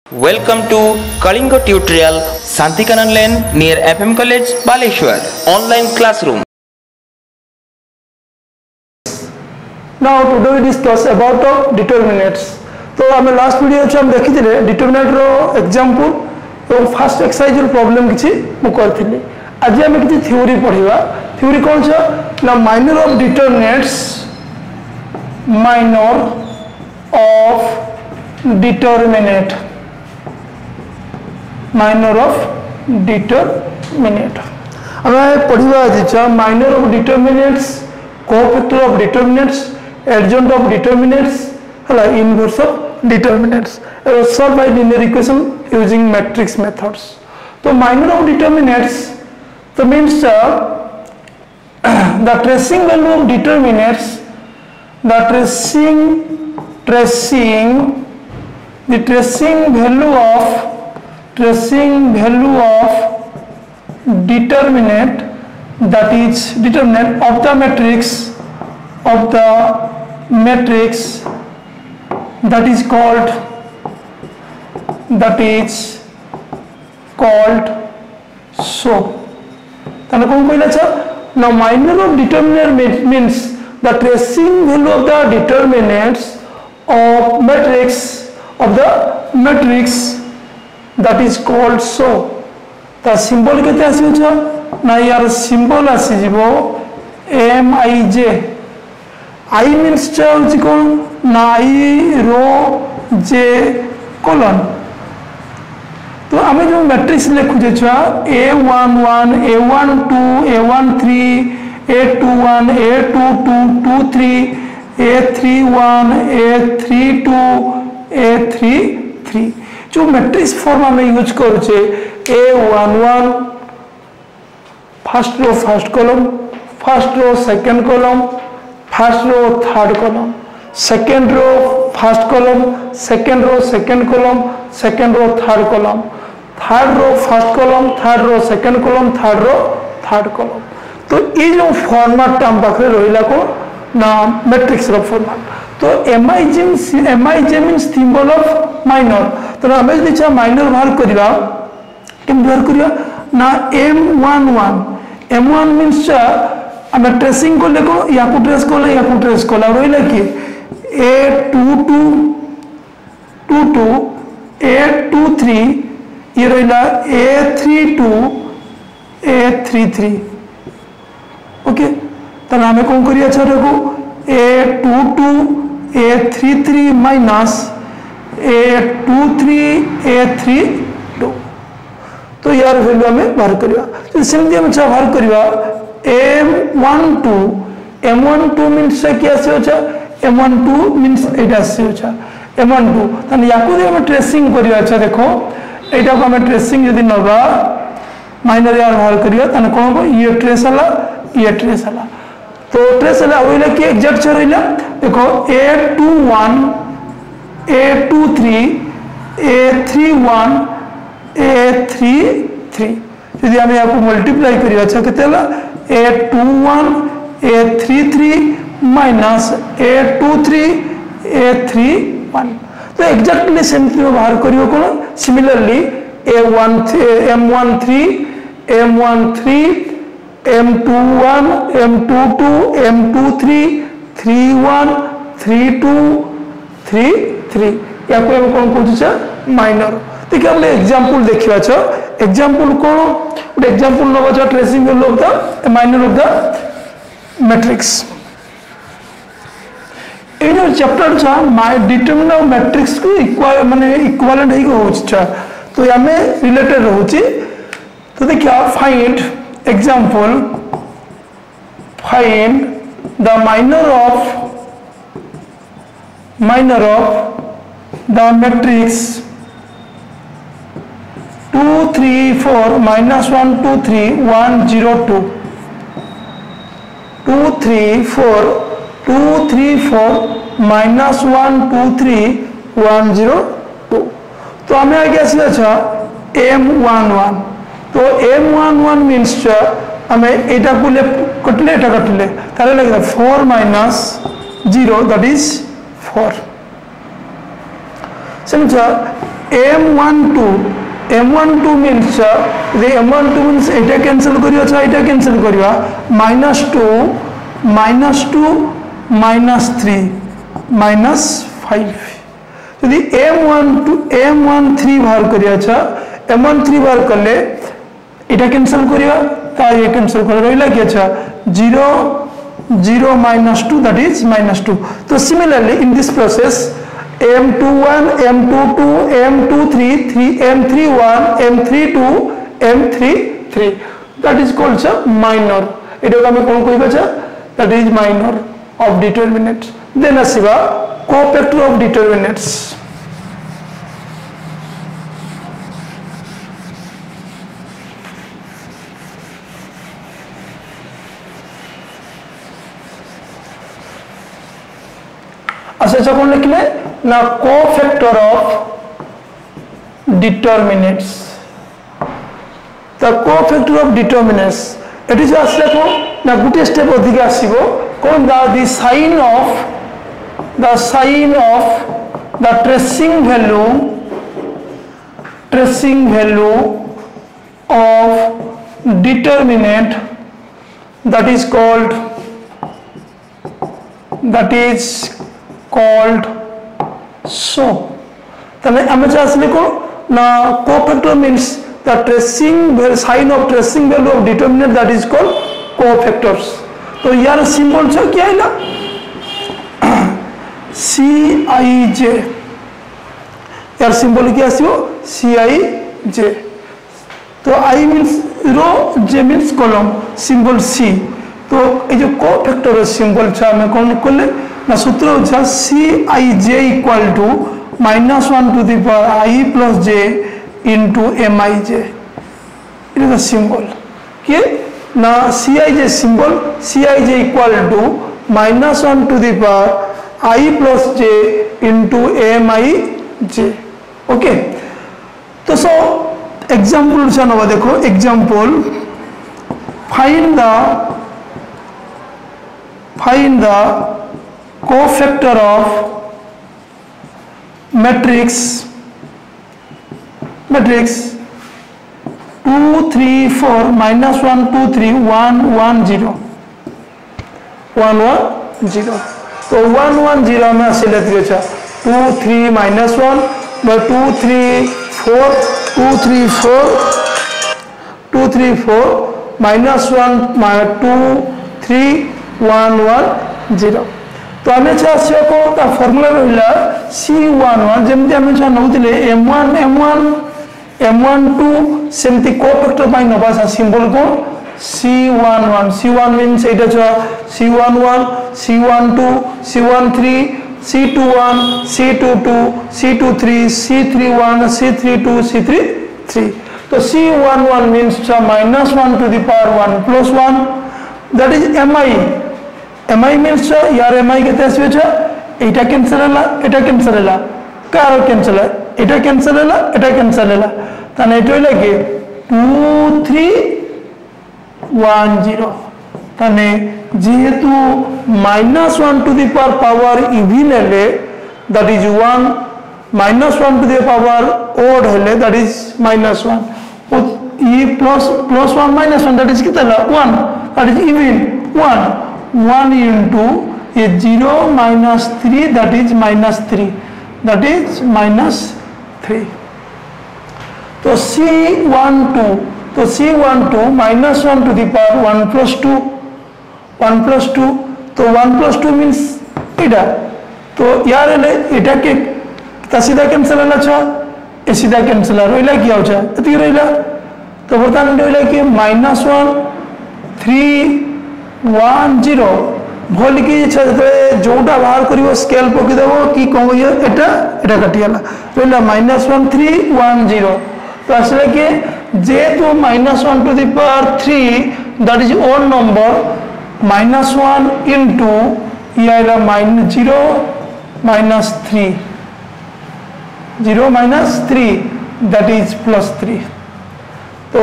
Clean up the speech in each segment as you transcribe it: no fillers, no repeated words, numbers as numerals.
Welcome to Kalinga Tutorial, Santikanan Lane near FM College, Baleshwar. Online classroom. Now today we discuss about determinants. तो आम last video हम देखी determinant रो example और first exercise रो problem किछि मु करथिले। आज आम किछि थ्योरी पढिबा। थ्योरी कोन छ ना minor of determinants, minor of determinant, minor of determinant आम पढ़िबा। आज minor of determinants, cofactor of determinants, adjoint of determinants, हला inverse of determinants, solve by linear equation using matrix methods. तो माइनर ऑफ डिटरमिनेंट्स तो means the tracing value of determinants, the tracing value of determinant, that is determinant of the matrix that is called so. ताने कौन कहला छ now minor of determinant means the tracing value of the determinants of matrix that is called so. ता symbol केते आसी छ ना यार सिंबल आसी जीवो MIJ। I means चाउची कोन ना I रो J कोलन। तो आमे जो मैट्रिक्स लिखु जे छ A11 A12 A13 A21 A22 23 A31 A32 A33 जो मैट्रिक्स फॉर्म में यूज करूचे A11 first row first column, first row second column, first row third column, second row first column, second row second column, second row third column, third row first column, third row second column, third row third column. तो ये जो format हम पाखरे रहिला को ना matrix रो format. तो MIJ means symbol of minor. तो आम देखा माइनर बाहर करवा केम बाहर करवा ना M11 मीन्स आम ट्रेसिंग कले को या ट्रेस कला रहा कि A22 A23 ये रहा A32 A33। ओके तो आम कौन करिया A22 A33 minus A23 A32। तो यार वैल्यू हमें बाहर करवा। तो सेमती हम बाहर करवा M12 मीन्स क्या M12 मीन्स एटा M12 तने याकू दे हम ट्रेसिंग करवा। अच्छा देखो एटा को हम ट्रेसिंग यदि नबा माइनर यार बाहर करवा तने कोन को ये ट्रेस हला तो ट्रेस हला होइला कि एग्जैक्ट छ रहिला। देखो A21 A23 A31 A33 यदि हम यहाँ को मल्टीप्लाई करिए अच्छा कितने ला A21 A33 minus A23 A31। तो एग्जैक्टली सेमती में बाहर करियो कोन similarly M13 M21 M22 M23 31 32 33 या को हम कौन कहू माइनर। देखिए हम एग्जांपल देखिबा छ एग्जांपल कोन गोटे एग्जांपल नबा छ tracing value of the minor of the matrix. ए जो चैप्टर छ माय डिटरमिनेंट ऑफ मैट्रिक्स को इक्विवेलेंट ही होछ छ तो हमें रिलेटेड होछि। तो देखिए find example, find the minor of the matrix 2 3 4 minus 1 2 3 1 0 2 2 3 4 2 3 4 minus 1 2 3 1 0 2। तो हमें आगे आसी अच्छा M11। तो M11 मीन्स हमें एटा को ले कटले ताले लगे 4 minus 0 that is 4। समझा m12 means the m12 means এটা कैंसिल करियो छ এটা कैंसिल करियो -2 -3 -5 यदि m13 बाहर करिया छ m13 बाहर करले এটা कैंसिल करियो ता ये कैंसिल कर रहिला के छ 0 0 -2 that is -2. So similarly in this process m21 m22 m23 m31 m32 m33 that is called minor. এটা আমি কোন কইবা ছা that is minor of determinants. Then আসিবা cofactor of determinants. अच्छा যখন লিখলে না cofactor of determinants, the cofactor of determinants it is আসলে কোন না গুটি স্টেপ ওদিকে আসিব কোন the sign of the tracing value of determinant that is called so তাহলে আমরা যা আসলে কো না cofactor means the sign of tracing value of determinant that is called cofactors. तो यार सिंबल छ क्या है ना Cij यार सिंबल क्या आसियो Cij. तो I means row, J means column, symbol C. तो ये जो cofactor सिंबल छ हमें कौन करले ना सूत्र होता Cij equal to -1 to the power I plus j into Mij. It is a symbol. Okay? Now Cij symbol Cij equal to -1 to the power I plus j into Mij. Okay? So example चलो देखो example find the cofactor of matrix 2 3 4 -1 2 3 1 1 0 1 1 0. तो 1 1 0 में असले 2 3 -1 2 3 4 2 3 4 -1 2 3 1 1 0. तो आमे छ आसियो को ता फार्मूला रहिला C11 जेमति आमे छ नउतिले M12 सेमति कोफैक्टर पाइ नबासा सिंबल को C11 means एटा छ C11 C12 C13 C21 C22 C23 C31 C32 C33. तो C11 means छ -1 to the power 1 plus 1 that is Mi means यार Mi केते आसीबे छ एटा कैंसिल हला एटा कैंसिल हला कार कैंसिल एटा कैंसिल हला एटा कैंसिल हला तने एटा हला के 2 3 1 0 तने जेहेतु -1 to the power even हेले that is 1 -1 to the power odd हेले that is -1 e plus 1 -1 that is कितना 1 that is even 1 into a 0 -3 that is -3 that is -3. तो C12 -1 to the power 1 plus 2 तो 1 plus 2 means इटा तो यार ले इटा के सीधा कैंसिल हला छ ए सीधा कैंसिल रहिला कि आउ छ एति रहिला तो बर्तमान रहिला कि -1 3 1 0 भल कि जोटा बाहर करिवो स्केल पकि देबो कि कहबो एटा काटियाला रहिला -1 3 1 0. तो आसले कि जेतु -1 to the power 3 that is odd number -1 into याला -0 -3 that is +3. तो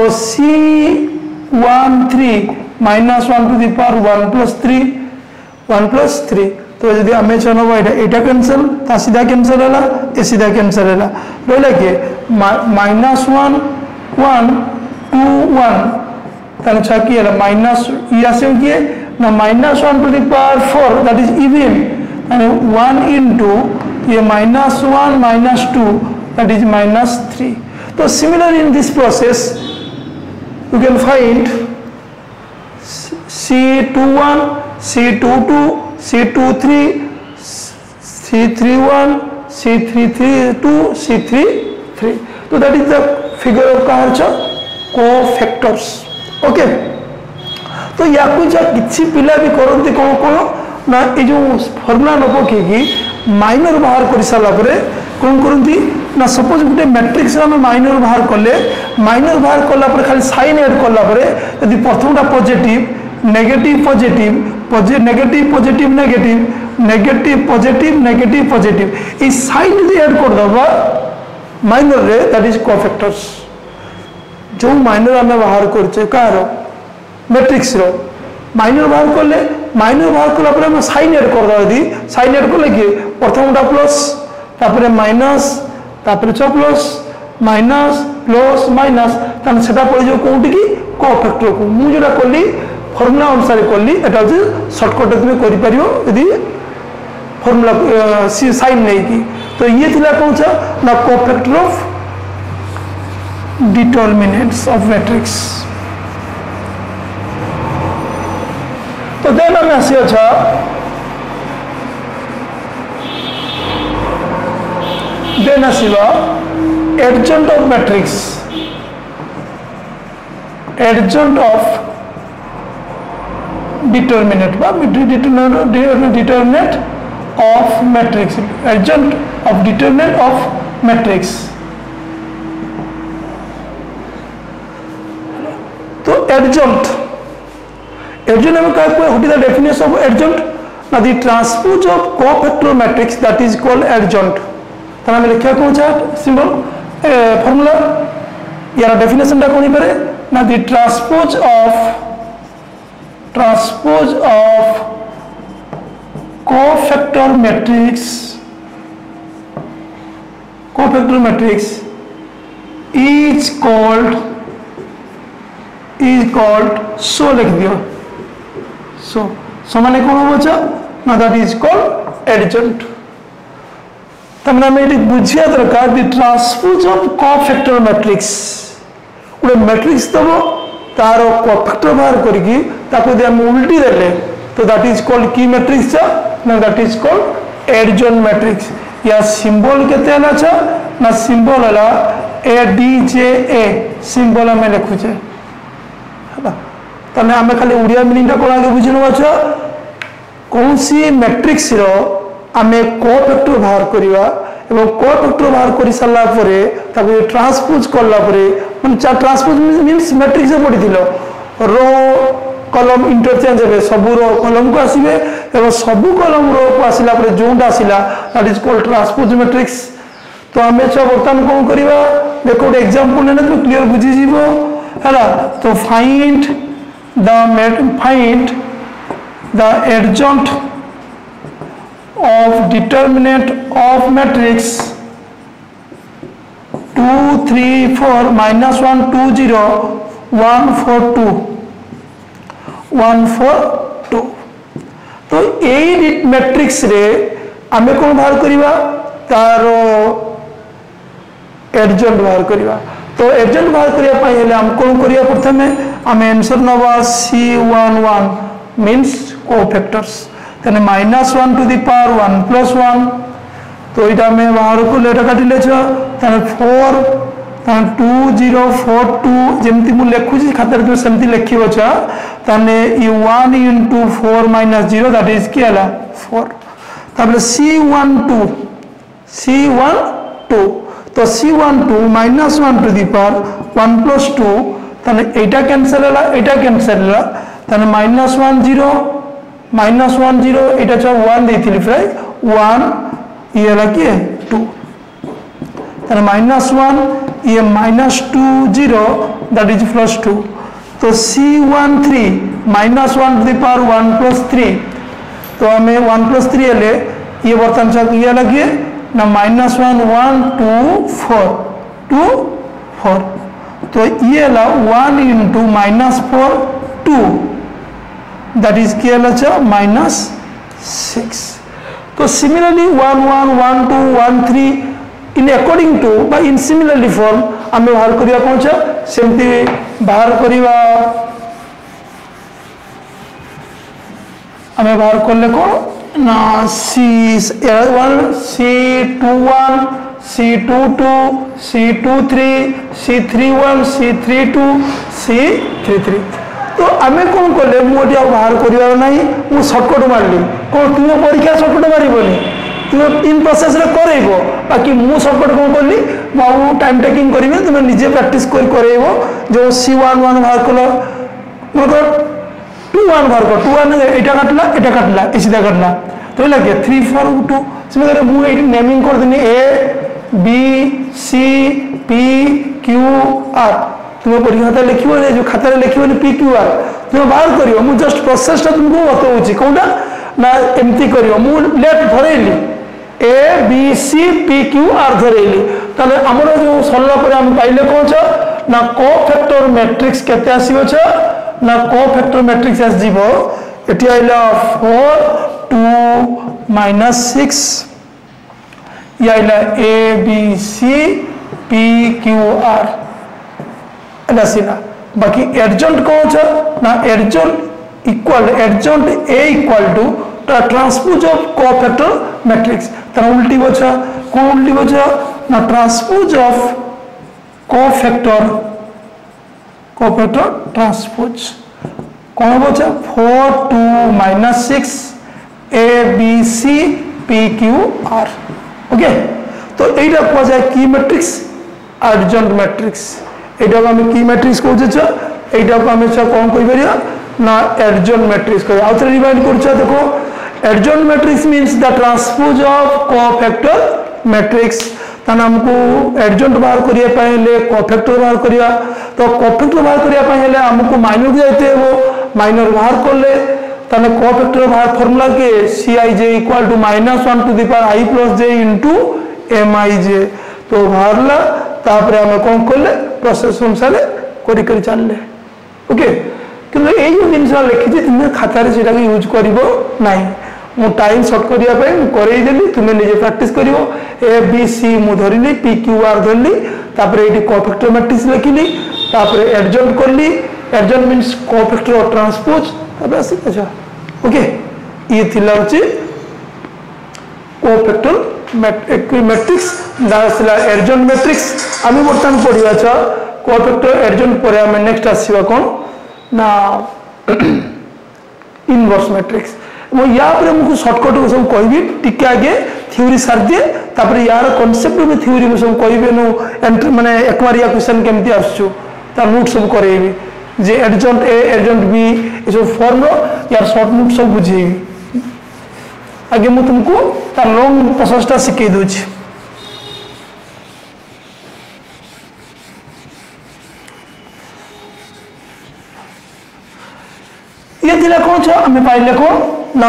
C13 -1 to the power 1 plus 3 1 plus 3 तो जदि आम नब यहाँ कैनसल ता सीधा कैनसल है ए सीधा कैनसल है रहा किए -1 1 2 1 ताने छा किए माइनस ये आसे किए ना -1 to the power 4 that is even यानी 1 into ये -1 -2 that is -3. So similarly in this process you can find C21, C22, C23, C31, C32, C33. So that is the figure of cofactors. Okay. तो या किसी पिला भी करते कौन कौन ना ये जो फर्मुला न पकईकि माइनर बाहर कर सारा कौन करती ना सपोज गोटे मैट्रिक्स आम माइनर बाहर कले माइनर बाहर कलापर खाली साइन एड कलापर यदि प्रथमटा positive negative positive negative positive negative negative positive negative positive ये साइन यदि एड करदबा माइनर रे दैट इज कोफैक्टर्स जो माइनर आम बाहर करछे कार मैट्रिक्स रो माइनर बाहर कले माइनर बाहर कलापर साइन एड करदबा यदि साइन एड कले कि प्रथमटा प्लस तापरे माइनस तापरे छ प्लस माइनस प्लस माइनस तान सेटा पड़ जो कोउटी की कोफैक्टर को मु जोटा कली फार्मूला अनुसार कली एटा जे शॉर्टकट में करि परियो यदि फार्मूला साइन नहीं की तो ये थिला कौन सा ना cofactor of determinants of matrix तो देन हम आसी अच्छा देन आसीबा adjoint of matrix adjoint of determinant बा determinant of matrix adjoint of determinant of matrix तो एडजंट एडजंट में क्या what is the definition of adjoint ना the transpose of cofactor matrix that is called adjoint ताना में लिखा कौन सा सिंबल फार्मूला यार डेफिनेशन टा कोनी परे ना the transpose of cofactor matrix is called so लिख दियो सो माने कौन हो ना दैट इज कॉल्ड एडजंट तमना में ये बुझिया दरकार the transpose of cofactor matrix उडे मैट्रिक्स दबो तार कोफैक्टर बाहर करके ताको दे हम उल्टी देले तो दैट इज कॉल्ड की मैट्रिक्स ना that is called adjoint matrix या सिंबल केते हला छ ना सिंबल हला ADJA सिंबल में लिखु छे हला तने हम खाली उड़िया मीनिंग टा कोन आगे बुझिनो अच्छा कौन सी मैट्रिक्स रो आमे कोफैक्टर बाहर करिवा एवं कोफैक्टर बाहर करि सल्ला परे ताको ट्रांसपोज करला परे मन ट्रांसपोज मींस मैट्रिक्स से पडिथिलो रो कॉलम इंटरचेंज हेबे सब रो कॉलम को आसीबे एवं सब कॉलम रो को आसिला परे जोंटा आसिला that is called transpose matrix तो आमे छ बर्तमान कोन करिवा देखो एग्जांपल नेने तो क्लियर बुझी जीवो हला तो find the adjoint of determinant of matrix 2 3 4 -1 2 0 1 4 2 1 4 2 तो यही मैट्रिक्स रे आमे कौन बाहर करिवा तार एडजंट बाहर करिवा तो एडजंट बाहर करिया पाई हेले हम कौन करिया प्रथमे आम आंसर नवा C11 मीन्स कोफैक्टर्स तने -1 टू द पावर 1 प्लस 1 तो इटा में बाहर को लेटा काटिले छ तने 4 तने 2 0 4 2 जेमति मु लेखु छी खातर तो सेमति लेखिबो छ तने ई 1 into 4 - 0 दैट इज के हला 4 तबले C12 तो C12 -1 to the power 1 plus 2 तने एटा कैंसिल हला तने -1 0 एटा छ 1 देथिली फ्राय 1 ये हला के 2 तने -1 ये -2 0 दैट इज +2 तो C13 -1 to the power 1 plus 3 तो आम 1+3 हेले ये बर्तमान ये लगे ना -1 1 2 4 2 4 तो ये 1 into -4 2 दैट इज किया -6 तो सिमिलरली 1 1 1 2 1 3 इन अकॉर्डिंग टू बा इन सिमिलरली फॉर्म आम बाहर करिया कौन सेमती बाहर करिया आम बाहर कले कौन ना C1 C21 C22 C23 C31 C32 C33 तो आम कौन कले मुझे बाहर कर मुझे सर्टकट मारे कौन तुम परीक्षा सर्टकट मारबनी तुम इन प्रोसेस करेब बाकी मु सर्टकट कौन कली मुझे टाइम टेकिंग करी तुम निजे प्राक्ट कर जो C11 बाहर कल मतलब 2 1 बाहर कर 2 1 यहाँ काटला ये सीधा काटला तो लगे 3 4 2 से मुझे नेमिंग कर देनी A B C P Q R तुम परीक्षा खाता लिख जो खाता लिख P Q R तुम बाहर कर मुझे जस्ट प्रोसेसटा तुमको बताऊँ कौटा ना एमती कर लेफ्ट धरैली A B C P Q R धरैली ताले आमर जो सरला पर आम पाइले कौन ना कोफैक्टर मैट्रिक्स केते आसीबो ना कोफैक्टर मैट्रिक्स आसीबो एटी आइला 4 2 -6 ये आइला A B C P Q R बाकी एडजॉइंट कौन ना adjoint equal adjoint A equal to transpose of cofactor matrix तर उल्टी बचा कौन उल्टी बचा ना ट्रांसपोज ऑफ कोफैक्टर ट्रांसपोज कौन बचा 4 2 -6 A B C P Q R okay तो यहीटा कह जाए की मैट्रिक्स एडजॉइंट मैट्रिक्स एटा को आम की मैट्रिक्स कहते यहाँ को आम कौन कह ना एडजॉइंट मैट्रिक्स कह आउ थे रिमाइंड कर देखो adjoint matrix means the transpose of cofactor matrix ताना हमको एडजॉइंट बाहर करने कोफैक्टर बाहर करिया तो कोफैक्टर बाहर करने हमको माइनर जाते वो माइनर बाहर कले ताने कोफैक्टर बाहर फॉर्मूला के Cij equal to -1 to the power I plus j into Mij तो बाहरला तापरे आम कौन कले प्रोसेस अनुसार कर चलले ओके कि जो जिन लिखी तुम्हें खातार से यूज कर मु टाइम सर्ट करदेली तुम्हें निजे प्राक्ट कर A B C मु धरली P Q R धरली ये कोफैक्टर मैट्रिक्स लिखिली एडजॉइंट करली एडजॉइंट मीन्स कोफैक्टर और ट्रांसपोज आसी अच्छा ओके ये थिला होची कोफैक्टर मैट्रिक्स एडजॉइंट मैट्रिक्स आम बर्तमान पढ़ा कोफैक्टर एडजॉइंट पर आम नेक्स्ट आसवा कौन ना इनवर्स मैट्रिक्स या मुझे सर्टकट सब कहि टिके आगे थ्योरी सार दिए तापर यार कॉन्सेप्ट भी थ्योरी में सब कहि माने एक बार या क्वेश्चन केमती आसछु ता नोट सब करेबी जे एडजॉइंट ए एडजॉइंट बी ये सब फॉर्म यार शॉर्ट नोट सब बुझेबी आगे मु तुमको तार लॉन्ग प्रोसेसटा सिखे दूची ये दिला कौन छ हमें पाइले कौन ना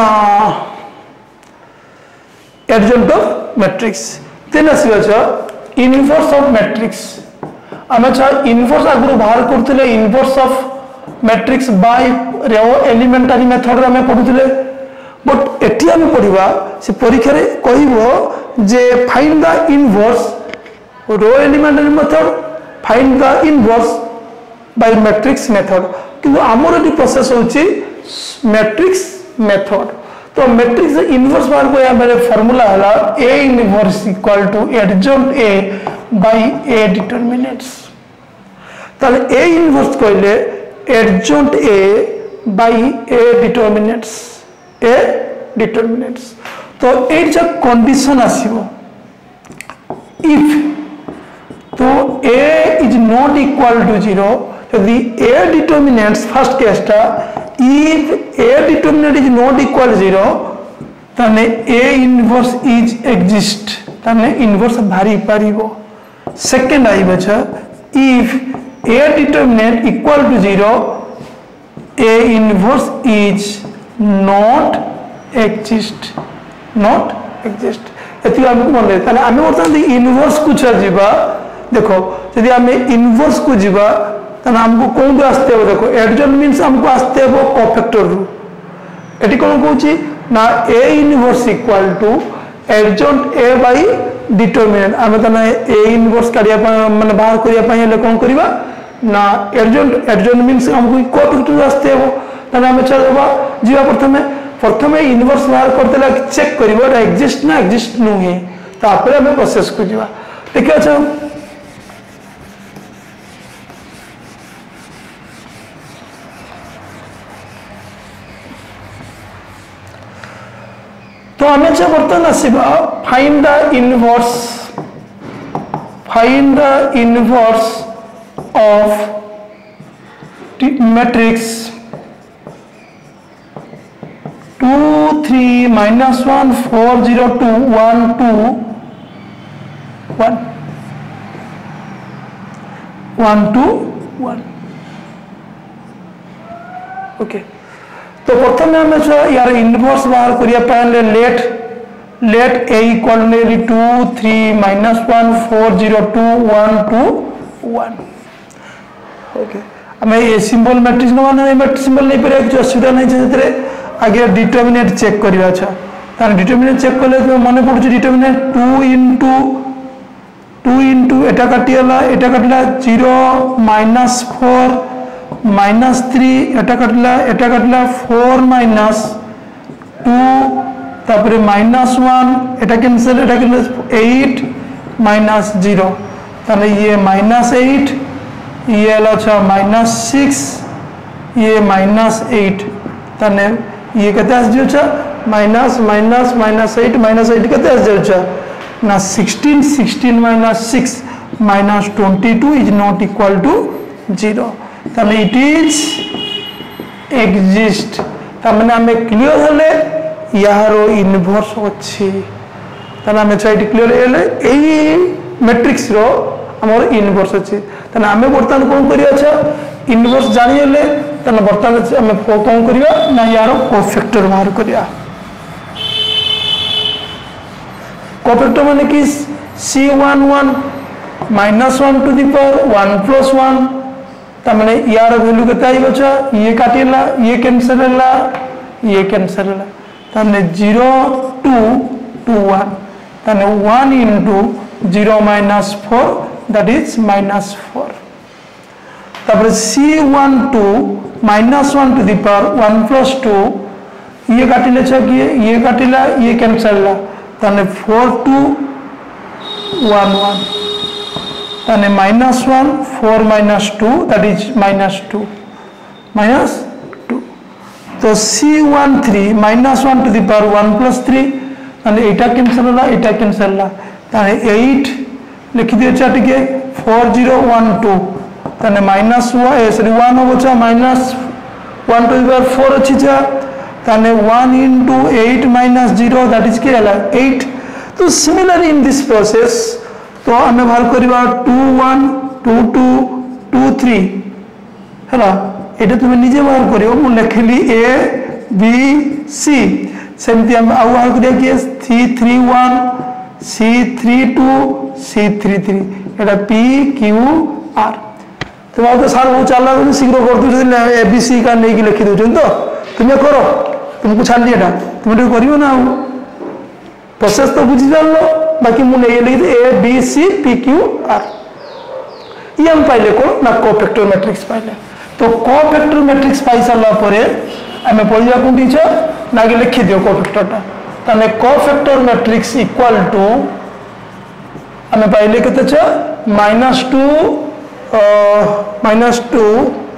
एडजॉइंट ऑफ मैट्रिक्स तेन आसीबा छ इनवर्स ऑफ मैट्रिक्स आमे छ इनवर्स आगु बाहर करथिले inverse of matrix by row elementary method रे हमें पढुथिले बट एटी हमें पढ़िबा से परीक्षा रे कहइबो जे find the inverse row elementary method find the inverse by matrix method किंतु आमर ये प्रोसेस होची मैट्रिक्स मेथड तो मैट्रिक्स इनवर्स बार को यहाँ फॉर्मूला है A inverse equal to adjoint A by A determinants ताले A इनवर्स कहले adjoint A by A determinants तो ये जो कंडीशन आसीबो इफ तो A is not equal to 0 यदि A डिटरमिनेंट्स फर्स्ट केसटा if A determinant is not equal 0 ताने A inverse is exist ताने inverse भारी पारिबो सेकंड आई बचा if A determinant equal to 0 A inverse is not exist not exist एति हमको मन ले ताने आमे वर्तमान इनवर्स को छजिबा देखो यदि आमे इनवर्स को जिबा ताने हमको कोन आस्ते हो देखो एडजॉइंट मींस हमको आस्ते हो कोफैक्टर रु एटी कोन कहूची ना a inverse equal to adjoint a by determinant आमे ताने a इनवर्स काढिया माने बाहर करिया पई ले कोन करबा ना एडजॉइंट मींस हमको कोफैक्टर आस्ते हो ताने आमे चलबा जिबा प्रथमे इनवर्स बाहर करतेला चेक करिवो एटा एग्जिस्ट ना एग्जिस्ट नुहे तापर हमें प्रोसेस को जिवा ठीक है। तो हमें जो बर्तन आसीबा find the inverse of matrix 2 3 -1 4 0 2 1 2 1 1 2 1 okay. तो प्रथम हमें यार इनवर्स बाहर करिया पहले लेट a इक्वल 2 3 -1 4 0 2 1 2 1 ओके। हमें ये सिंबल मैट्रिक्स न माने मैट्रिक्स सिंबल नहीं पर कुछ असुविधा नहीं छै जेतरे आगे डिटरमिनेंट चेक करिया अच्छा तार डिटरमिनेंट चेक करले तो मने पड़छ डिटरमिनेंट 2 into एटा काटिला 0 -4 -3 एटा काटिला 4 -2 तापरे -1 एटा कैंसिल 8 -0 ताले ये -8 ये अच्छा -6 ये -8 ताने ये कते आस जाउछा माइनस माइनस माइनस 8 कते आस जाउछा ना 16 6 -22 इज नॉट इक्वल टू 0 ताने इट इज एग्जिस्ट ताने हमें क्लियर हले यारो इनवर्स अछि ताने हमें चाइट क्लियर हेले एई मैट्रिक्स रो हमर इनवर्स अछि ताने हमें बर्तमान कोन करिया छ इनवर्स जानि हेले ताने बर्तमान हमें कोन करिया ना यारो कोफैक्टर बाहर करिया कोफैक्टर माने कि C11 -1 टू द पावर 1 + 1 ताने यार वैल्यू केते आइबो छ ये काटिला ये कैंसिल हला ये कैंसिल हला ताने 0 2 2 1 ताने 1 into 0 - 4 that is -4 तापर C12 -1 टू द पावर 1 + 2 ये काटिले छ कि ये काटिला ये कैंसिल हला ताने 4 2 1 1 ताने -1 4 - 2 that is -2 तो C13 -1 टू द पावर 1 + 3 ताने एटा कैंसिल हला ताने 8 लिखि दियो छ टिके 4 0 1 2 ताने -1 1 हो छ -1 टू द पावर 4 अछि छ ताने 1 into 8 - 0 that is के हला 8 तो सिमिलरली इन दिस प्रोसेस तो हमें बाहर करबा 2 1 2 2 2 3 हला एटा तुम निजे बाहर करियो मु लिखली A B C सेमति हम आउ बाहर करिया कि C31 C32 C33 एटा P Q R तो आ तो सार वो चला शीघ्र कर दु A B C का नहीं लिखि दउ तो तुम करो तुमको छाड़ दिया तुम तो करियो ना प्रोसेस तो बुझी जान लो बाकी मु नहीं लिखि A B C P Q R ये हम पाइले को ना कोफैक्टर मैट्रिक्स पाइले तो कोफैक्टर मैट्रिक्स पाई साला परे हमें पढ़िया कोन टीचर नागे लिखि दियो कोफैक्टरटा तने कोफैक्टर मैट्रिक्स इक्वल टू हमें पाइले केते छ -2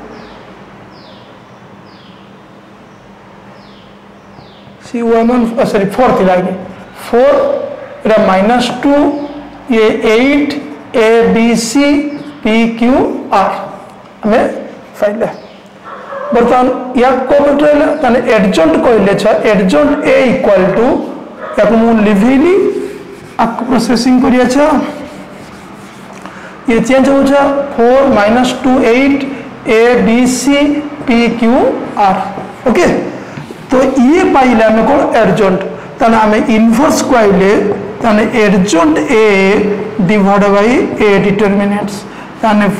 C11 सॉरी 4 थी लागे 4 इरा -2 ये 8 A B C P Q R हमें फाइल है बर्तमान या कोफैक्टर ताने एडजॉइंट कहले छ एडजॉइंट A इक्वल टू याको मु लिभिली आपको प्रोसेसिंग करिया छ ये चेंज हो छ 4 -2 8 A B C P Q R okay तो ये पाइले आम कौन एडजॉइंट ताने आम इनवर्स को आइले ताने adjoint A divide by A determinants ताने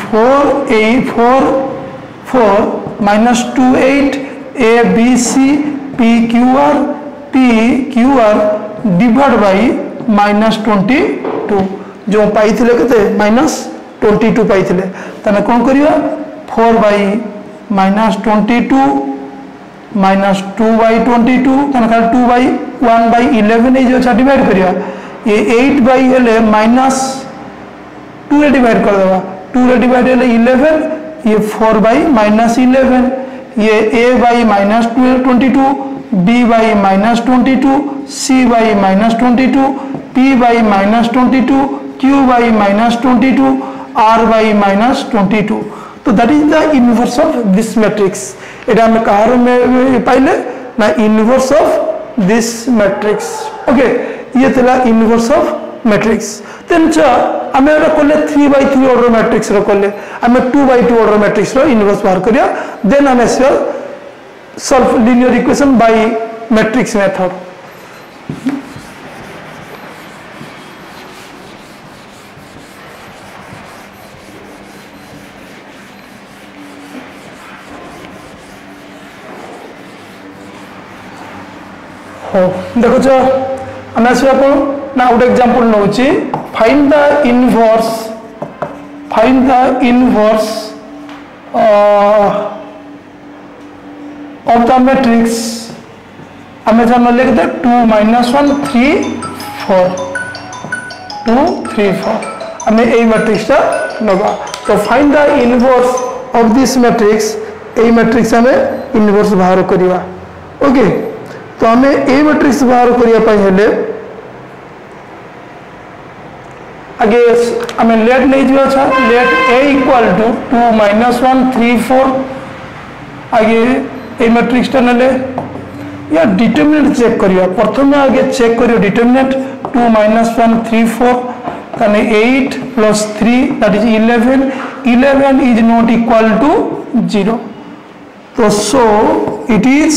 4 minus 2 8 A B C P Q R divide by -22 जो पाई थिले केते -22 पाई थिले ताने कोन करिया 4 बाय -22 -2 बाय 22 ताने खाली 2 बाय 1 बाय 11 ए जो डिवाइड करिया ये 8 बाय हेले -2 रे डिवाइड कर देबा 2 रे डिवाइड हेले 11 ये 4 बाय -11 ये A by -22 B by -22 C by -22 P by -22 Q by -22 R by -22 तो that is the inverse of this matrix एटा हम कहार में पाइले ना inverse of this matrix okay ये तला इनवर्स ऑफ मैट्रिक्स देन आम कले 3/3 ऑर्डर मैट्रिक्स कले आम 2/2 ऑर्डर मैट्रिक्स इनवर्स बाहर करिया देन आम solve linear equation by matrix method हो देखो आम आसवा कौन ना गोटे एग्जांपल नौची find the inverse of the matrix आम जान लिखते 2 - 1 3 4 2 3 4 आम यही मैट्रिक्स नवा तो find the inverse of this matrix यही मैट्रिक्स आम इनवर्स बाहर करवा ओके तो आम यही मैट्रिक्स बाहर करने आगे आम लेट नहीं जावा लेट A इक्वल टू 2 - 1 3 4 आगे ए मैट्रिक्स ने या डिटरमिनेंट चेक करिया प्रथम आगे चेक करियो डिटरमिनेंट 2 - 1 3 4 ताने 8 + 3 that is 11 is not equal to 0 तो so it is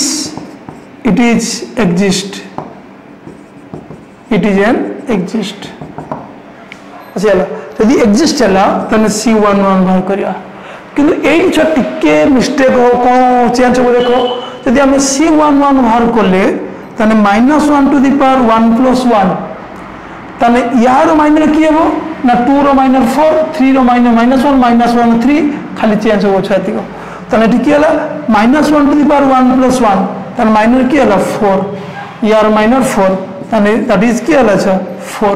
exist it is an exist अच्छा यदि एग्जिस्ट है तने C11 बाहर करिया किंतु एई छ टिके मिस्टेक हो को चेंज हो देखो यदि हम C11 बाहर करले तने -1 टू द पावर 1 + 1 तने यार माइनर की हेबो ना 2 रो माइनर 4 3 रो माइनर -1 -1 3 खाली चेंज हो छाती को तने टिके हला -1 टू द पावर 1 + 1 तने माइनर की हला 4 यार माइनर 4 तने दैट इज की हला 4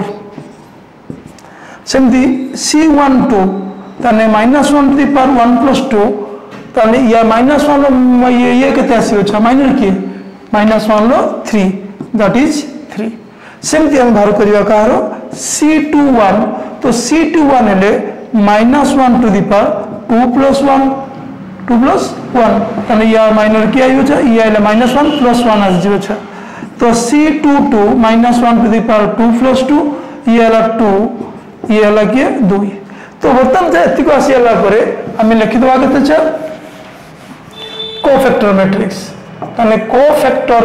सेमती C12 तने -1 टू द पावर 1 + 2 तने या -1 ये केते आसी छ माइनर की -1 लो 3 दैट इज 3 सेमती हम बाहर करिवा कारो C21 तो C21 हेले -1 टू द पावर 2 + 1 2 + 1 तने या माइनर की आयो छ ये हेले -1 + 1 आज जियो छ तो C22 -1 टू द पावर 2 + 2 ये हेला 2 ये हला कि 2 तो बर्तमान एतिको आसीला परे हम लिखि दवा केते छ कोफैक्टर मैट्रिक्स तने कोफैक्टर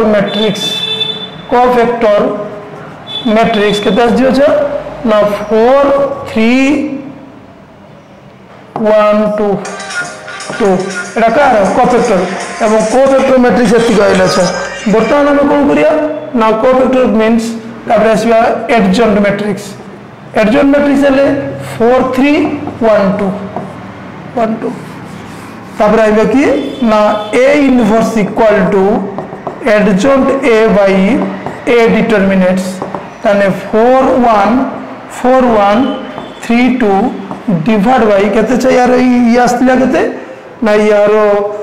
मैट्रिक्स केते आसी छ ना 4 3 1 2 2 एटा का कोफैक्टर एवं कोफैक्टर मैट्रिक्स एतिको आइला छ बर्तमान हम कोन करिया ना कोफैक्टर मींस तापर आसीबा एडजॉइंट मैट्रिक्स एडजॉइंट मैट्रिक्स हेले 4 3 1 2 1 2 तापर आइबा कि ना A inverse equal to adjoint A by A determinants तने 4 1 3 2 डिवाइड बाय केते छ यार ये आस्तिला केते ना यार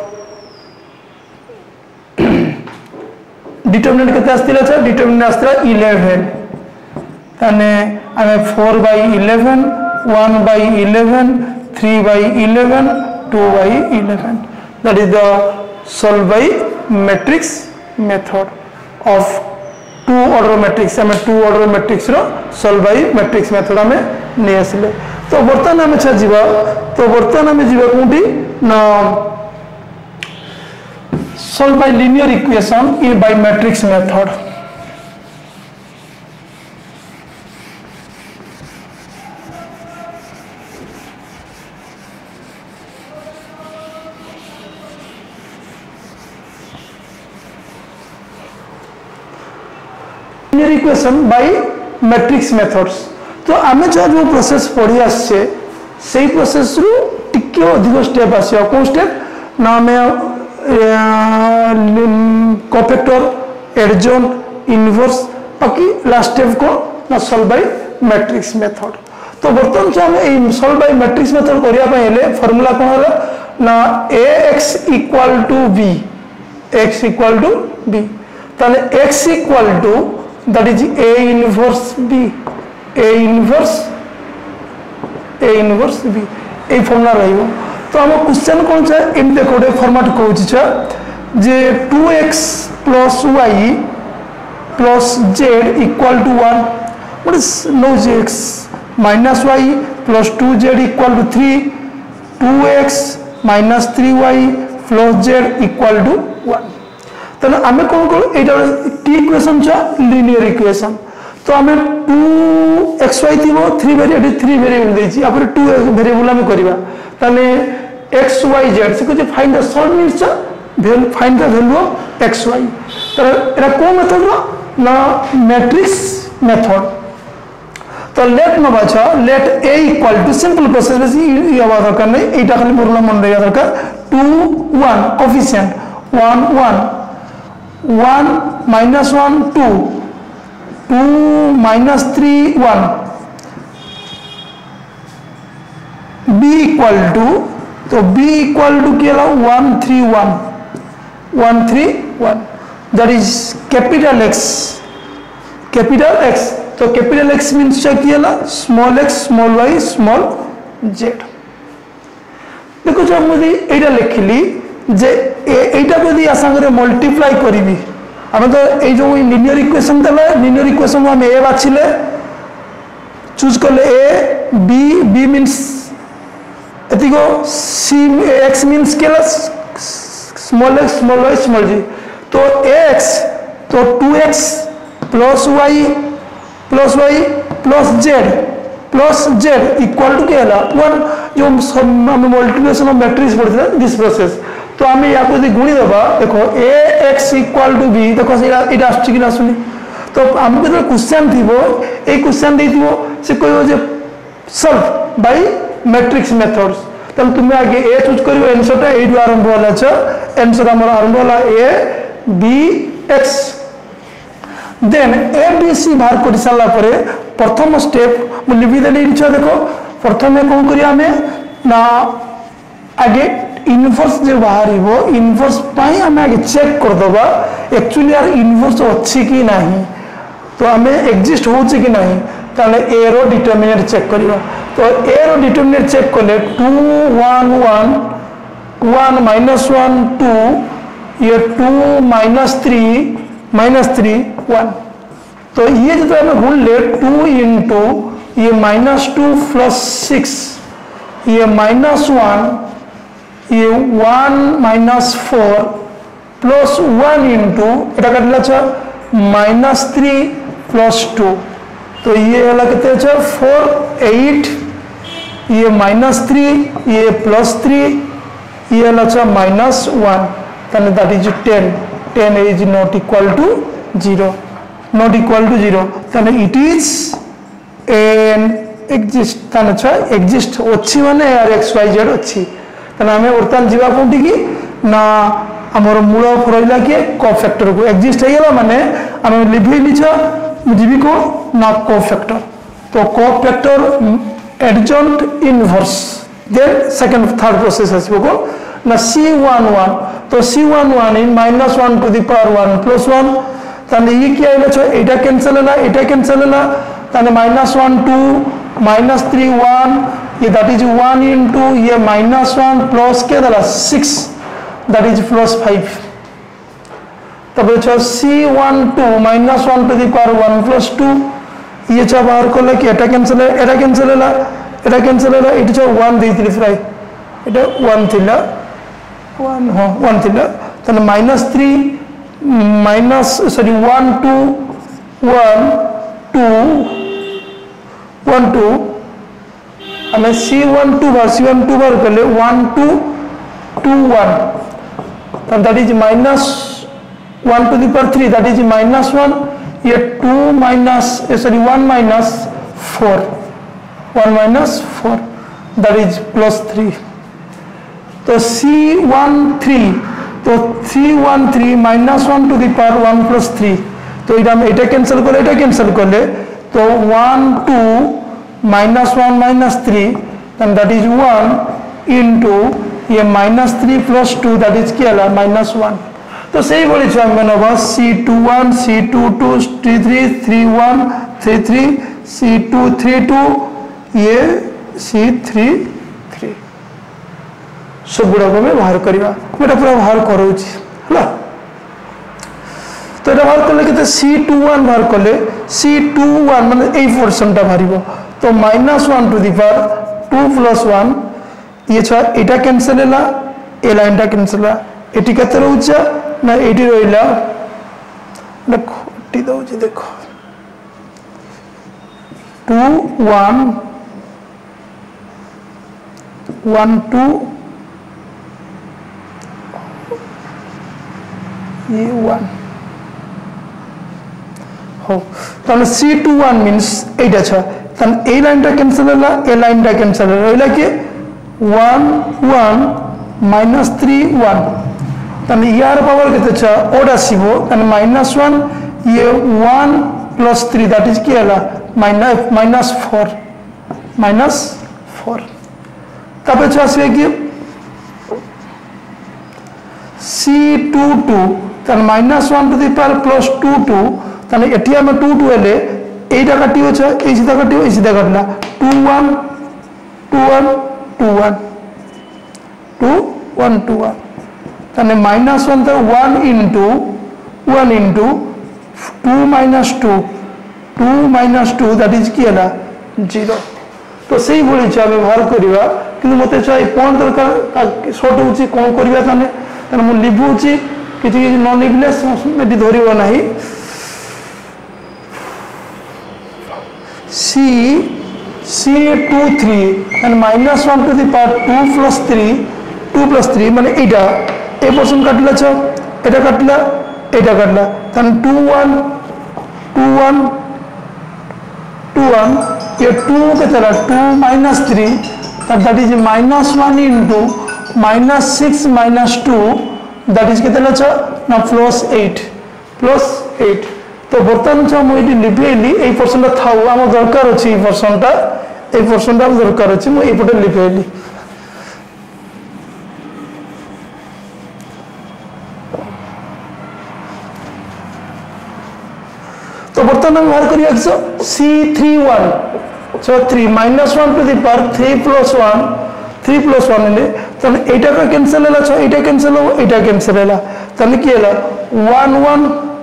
डिटरमिनेंट केते आस्तिला छ डिटरमिनेंट आस्तिला 11 तने आमे 4/11 1/11 3/11 2/11 that is the solve by matrix method of two order matrix आमे 2 order matrix row solve by matrix method आमे नै आसिले तो बर्तमान आमे छ जीवा तो बर्तमान आमे जीवा कोठी ना solve by linear equation by matrix method. Linear equation by matrix methods. तो आम जो प्रोसेस पढ़ी आसे से प्रोसेस रु टिके अधिक स्टेप आसिया को स्टेप ना आम कोफैक्टर एडजॉइंट इनवर्स बाकी लास्ट स्टेप को ना सॉल्व बाय मैट्रिक्स मेथड. तो बर्तमान जो आम सॉल्व बाय मैट्रिक्स मेथड करिया पय हेले फार्मूला कोन होला ना ax equal to b, x equal to b. ताले x equal to that is a inverse b, a inverse b ए फॉर्मूला रहिबो. तो हम क्वेश्चन कोन छ इन देखो डे फॉर्मेट कहउछि छ जे 2x plus y plus z equal to 1. What is no x minus y plus 2z equal to 3, 2x minus 3y plus z equal to 1. तो आम कौन करूँ यहाँ टी इक्वेशन लिनियर इक्वेशन. तो आम 2xy थी 3 variable देछि या 2 वेरिएबल आम करबा ताने xyz से कुछ find the solve means find the value of xy. तो एरा को मेथड रो ना मैट्रिक्स मेथड. तो लेट न बाछा let a equal to simple process बस ये आवा दरकार नहीं एटा खाली फॉर्मूला मन रहिया दरकार 2 1 coefficient 1 1 1 minus 1 2 2 minus 3 1 b equal to तो b equal to क्या ला 1 3 1 1 3 1 that is capital X. तो capital X means क्या ला small x small y small z. देखो जब मुझे एटा लिखली जे एटा यदि आसांगे मल्टीप्लाई करी आम तो ये जो लिनियर इक्वेशन देला लिनियर इक्वेशन आम ए बाछिले चूज कले ए बी मीन्स एतिको सी एक्स मीन्स केला small x small y small z. तो एक्स तो 2x plus y plus z equal to क्या 1. जो मल्टीप्लिकेशन ऑफ मैट्रिक्स पढ़ते दिस प्रोसेस. तो आम या गुणी देवा देखो ax इक्वल टू b देखो ये आसुची कि आसुनी. तो आमको जो क्वेश्चन थी ये क्वेश्चन देथिबो से कहबो जे सॉल्व बाय मैट्रिक्स मेथड्स. तब तुम आगे ए चूज करियो आंसर टा एडु आरंभ होला छ आंसर हमर आरंभ होला a b x. Then a b c बाहर कर साला परे प्रथम स्टेप मु लिखि देली छ. देखो प्रथमे कोन करिया हमें ना आगे इनवर्स जो बाहर इनवर्स पाई आम आगे चेक कर दबा एक्चुअली यार इनवर्स अच्छी कि नहीं. तो आम एक्जिस्ट होची कि नहीं ताले ए रो डिटरमिनेंट चेक करबा. तो ए रो डिटरमिनेंट चेक कले 2 1 1 1 minus 1 2 ये 2 minus 3 1. तो ये जो हमें गुण ले 2 into ये -2 plus 6 ये -1 ये 1 minus 4 plus 1 into এটা কাটলা छ -3 plus 2. तो ये वाला कितने छ 4 8 ये -3 ये +3 ये वाला छ -1 ताने that is 10 is not equal to 0 ताने इट इज एन एक्जिस्ट ताने छ एक्जिस्ट अछि माने यार xyz अछि. ताने हमें वर्तमान जीवा कोठी की ना हमर मूल रहिला के कोफैक्टर को एक्जिस्ट हेला माने हम लिभिली छ जीवी को ना कोफैक्टर. तो cofactor adjoint inverse then second third process आसीबो को ना c11. तो c11 in -1 to the power 1 plus 1 ताने ये क्या आइला छ एटा कैंसिल होला ताने -1 2 -3 1 ये दैट इज 1 into ये -1 प्लस के दला 6 दैट इज +5. तब छ c12 -1 to the power 1 plus 2 ये छ बाहर कोले कि एटा कैंसिल होला इट छ 1 देथिले फ्राई एटा 1 थिला 1 हां 1 थिला ताने -3 माइनस सॉरी 1 2 1 2 1 2 हमें C12 बार कले 1 2 2 1 that is -1 to the power 3 that is -1 ये 2 minus sorry 1 minus 4 that is +3 तो C13 तो C13 -1 to the power 1 + 3 तो এটা कैंसिल कर तो 1 2 -1 -3 then that is 1 into ये -3 + 2 that is क्या -1 तो सही बोली छो हम नबा C21 C22 C33 31 33 C232 ये C33 सब गुड़ा को मैं बाहर करिवा मेरा पूरा बाहर करूची हला तो एटा बाहर करले केते C21 बाहर करले C21 माने ए पोर्शन टा बाहरिबो तो -1 to the power 2 + 1 ये छ एटा कैंसिल होला ए लाइन टा कैंसिल होला एटी केते रहउछ ना एटी रहिला देखो एटी दउची देखो 2 1 1 2 ये 1 हो तो C21 मींस एटा छ तन ए लाइन टा कैंसिल होला ए लाइन टा कैंसिल होला के 1 1 -3 1 तन यार पावर केते छ ओडा सिबो तन -1 ये 1 + 3 दैट इज केला -4 तबे छ आसे कि C22 तन -1 to the power +22 तन एटिया में 2 2 हेले एटा काटियो छ ए सीधा काटियो ए सीधा काटला 2 1 2 1 2 1 2 1 2 1 तने -1 तो 1 into 2 minus 2 that is किला 0 तो सही बोली छ व्यवहार करिवा कि मते छ ए पॉइंट दरकार शॉर्ट होची कोन करिवा तने तने मु लिबुची किछि न लिबले मेडी धरिबो नाही C23 and -1 to the power 2 + 3 माने एटा ए पोर्शन काटला छ एटा काटला तन 2 1 2 1 2 1 ये 2 के तरह 2 -3 that is -1 into -6 -2 that is के तरह छ ना +8 तो बर्तमान छ मु एटी लिपेली ए पोर्शन ता थाउ हम दरकार अछि ए पोर्शन ता दरकार अछि मु ए पटे लिपेली तो बर्तमान हम बाहर करिया C31 so 3 -1 to the power 3 + 1 ले तने एटा का कैंसिल होला छ एटा कैंसिल होला तने की होला 1 1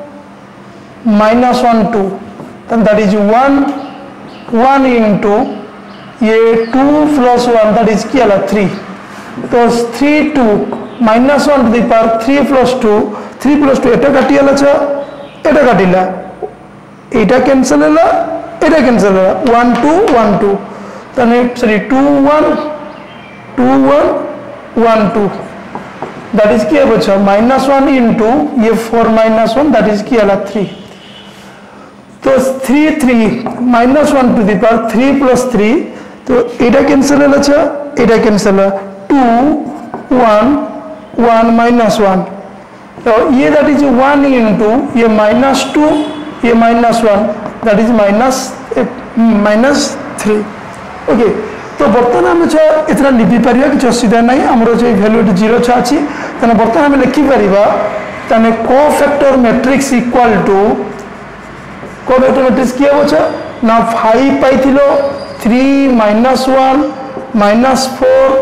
-1 2 then that is 1 1 into ये 2 + 1 that is क्या ला 3 तो 3 2 -1 to the power 3 + 2 एटा काटियाला छ एटा काटिला एटा कैंसिल होला 1 2 1 2 तने सॉरी 2 1 1 2 that is क्या बचा -1 into ये 4 -1 that is क्या ला 3 तो 3 3 -1 to the power 3 + 3 तो एटा कैंसिल होला छ एटा कैंसिल 2 1 1 -1 तो ये that is 1 into ये -2 ये -1 that is -3 ओके तो बर्तमान हम छ इतना लिखि परिया कि असुविधा नहीं हमरो जे वैल्यू 0 छ अछि तने बर्तमान हम लिखि परिबा तने cofactor matrix equal to cofactor matrix किया हो छ ना 5 पाइथिलो 3 -1 -4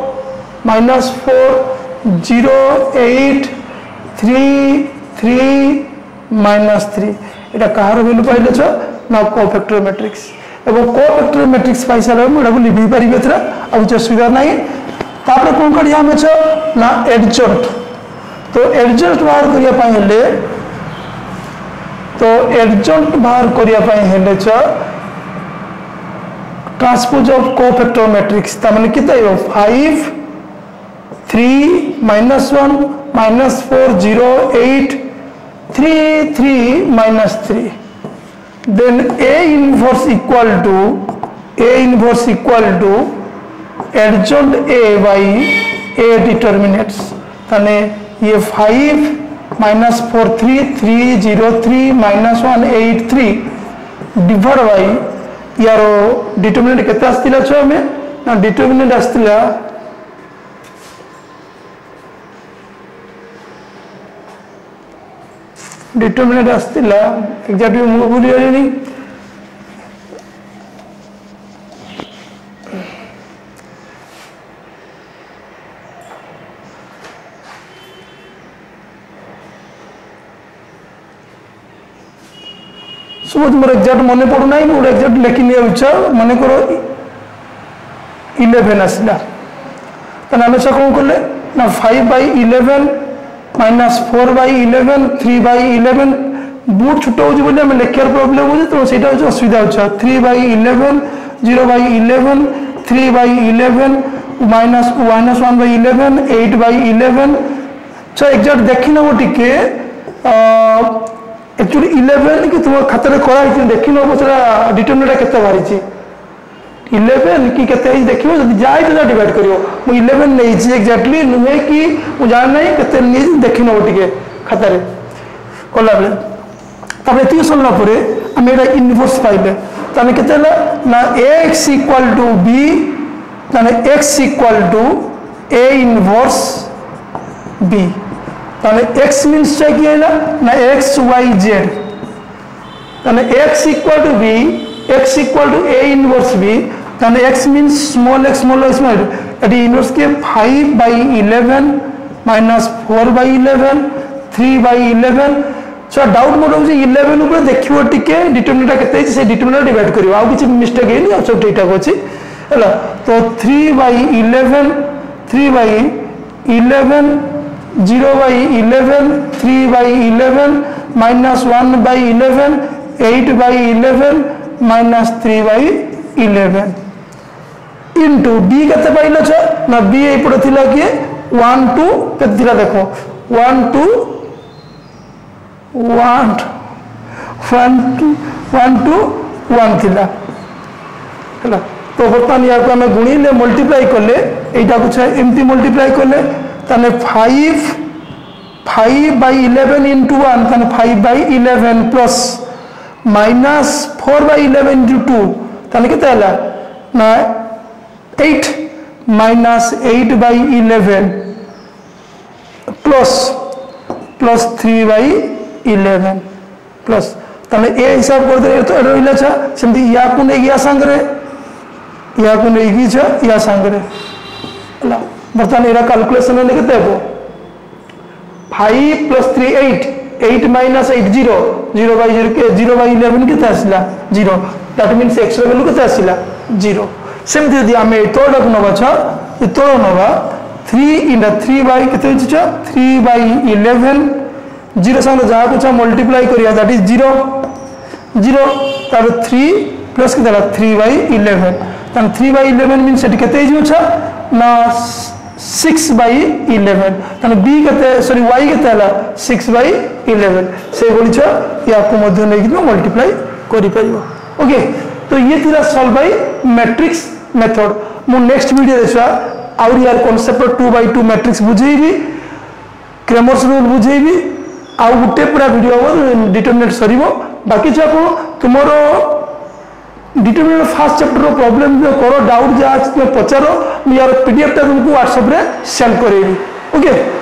0 8 3 3 -3 एटा कहार वैल्यू पाइले छ ना कोफैक्टर मैट्रिक्स एवं कोफैक्टर मैट्रिक्स पैसा मुझे लिखि पारि अब असुविधा ना तापर कौन करिया में छ ना एडजॉइंट तो एडजस्ट बाहर करिया पाए हेले तो एडजस्ट बाहर करिया पाए हेले छ ट्रांसपोज ऑफ कोफैक्टर मैट्रिक्स ता माने कितना हो 5 3 -1 -4 0 8 3 3 -3 then A inverse equal to adjoint A by A determinants ताने ये 5 -4 3 3 0 3 -1 8 3 डिवाइड बाय यारो डिटरमिनेंट केते आस्तिला छ हमें ना डिटरमिनेंट आस्तिला डिटरमिनेंट आस्तिला एग्जैक्टली मु भूली गेली सपोज मोर एग्जैक्ट मन पड़ू ना मोर एग्जैक्ट लिखि निया मन करो 11 आसला ताने आमे कौन कले ना 5/11 -4/11 3/11 बहुत छोट हो बोले आम लेखार प्रोब्लेम हो तो सेटा हो असुविधा हो 3/11 0/11 3/11 -1/11 8/11 तो एग्जैक्ट देखी नब टिके एक्चुअली 11 कि तुम खातर कराई देखी नब से डिटरमिनेंट केते बाहरी 11 कि केते देखियो जदी जाय तो डिवाइड करियो मु 11 नै छी एग्जैक्टली नुहे कि मु जान नै केते नै देखि नबो टिके खातारे कोला बेले तबे ती सुनला परे हम एटा इनवर्स पाइले तने केते ना x = b तने x = a इनवर्स b तने x मींस कि हैला ना x y z तने x = b x = a inverse b तने x means small x एटी इनवर्स के 5/11 -4/11 3/11 सो डाउट मोड हो 11 ऊपर देखियो टिके डिटरमिनेंट केते से डिटरमिनेंट डिवाइड करियो आ किछि मिस्टेक हेनी आ सब ठीक ठाक अछि हला तो 3/11 3/11 0/11 3/11 -1/11 8/11 -3/11 into b केते पाइलो छ ना b एपड थिला कि 1 2 केते थिला देखो 1 2 1 1 2 1 2 1 थिला हला तो बर्तमान या को हम गुणीले मल्टीप्लाई करले एटा को छ एमटी मल्टीप्लाई करले तने 5/11 into 1 तने 5/11 प्लस -4/11 into 2 तने केते हला ना 8 -8/11 प्लस 3/11 प्लस तने ए हिसाब कर दे तो रहिला छ सेमती या को नै या संगरे या को नै की छ या संगरे हला बर्तमान एरा कैलकुलेशन ने केते हो 5 + 3 8 8 - 8 0 0/0 के 0/11 केते आसिला 0 दैट मींस x ର वैल्यू केते आसिला 0 सेमती यदि आमे तोड़ा को नबा छ ये तोड़ा नबा 3 * 3 बाय केते छ 3/11 0 संग जहा को छ मल्टीप्लाई करिया दैट इज 0 0 तार 3 प्लस केते 3/11 तन 3/11 मींस सेट केते जो छ ना 6/11 तन b केते सॉरी y केते हला 6/11 से बोली छ या को मध्य नै कि मल्टीप्लाई करि परिबो ओके तो ये थिला सॉल्व बाय मैट्रिक्स मेथड मु नेक्स्ट वीडियो देछा आउर यार कांसेप्ट 2/2 मैट्रिक्स बुझेबी क्रेमर्स रूल बुझेबी आ गुटे पूरा वीडियो डिटरमिनेंट सरीबो बाकी छ को तुमरो डिटरमिनेंट फर्स्ट चैप्टर रो प्रॉब्लम करो डाउट जा पचारो यार पीडीएफ ता तुमको व्हाट्सएप रे सेंड करेबी ओके